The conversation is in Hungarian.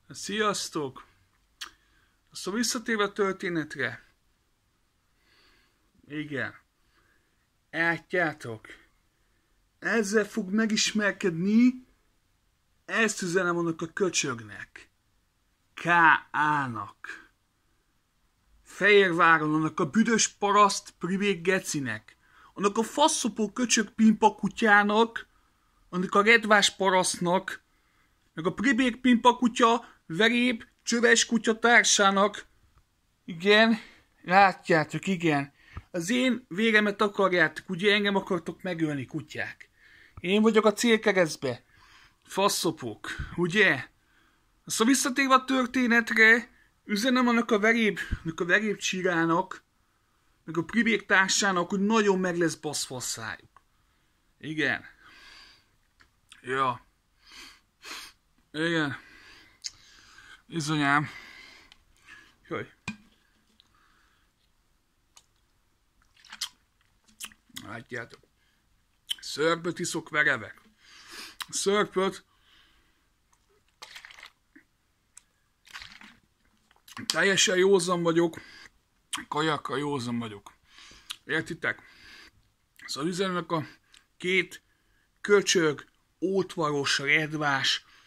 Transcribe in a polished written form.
Sziasztok! Szóval visszatérve a történetre. Igen. Látjátok? Ezzel fog megismerkedni. Ezt üzenem annak a köcsögnek. K.A.-nak. Fehérváron annak a büdös paraszt pribék gecinek. Annak a faszopó köcsög pimpa kutyának. Annak a redvás parasztnak. Meg a pribék pimpa kutya, veréb, csöves kutya társának. Igen, látjátok, igen. Az én véremet akarjátok, ugye engem akartok megölni, kutyák. Én vagyok a célkeresztbe. Faszopok, ugye? Szóval visszatérve a történetre, üzenem annak a veréb csirának, meg a pribék társának, hogy nagyon meg lesz baszfaszájuk. Igen. Ja. Igen. Bizonyám. Jaj. Látjátok. Szörpöt iszok, verevek. Szörpöt. Teljesen józan vagyok. Kajakkal józan vagyok. Értitek? Szóval üzennek a két köcsög, ótvaros, redvás,